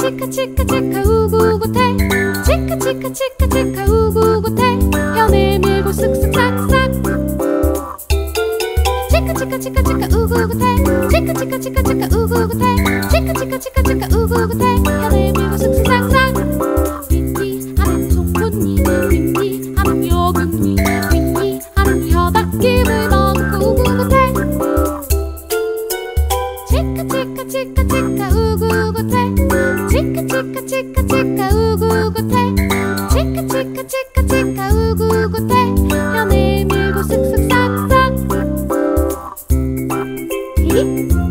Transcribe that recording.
치카 치카 치카 우구구태 치카 치카 치카 치카 우구구태 혀내 밀고 쓱쓱 싹싹 치카 치카 치카 치카 우구구태 치카 치카 치카 치카 우구구태 치카 치카 치카 치카 우구구태 혀내 밀고 쓱쓱 싹싹 윗니 하는 송곳니 윗니 하는 여금니 윗니 하는 혀닦임을 넣고 우구구태 치카 치카 치카 치카 우구구태 치카 치카 치카 치카 우구구태 치카 치카 치카 치카 우구구태 혀내 밀고 쓱쓱 싹싹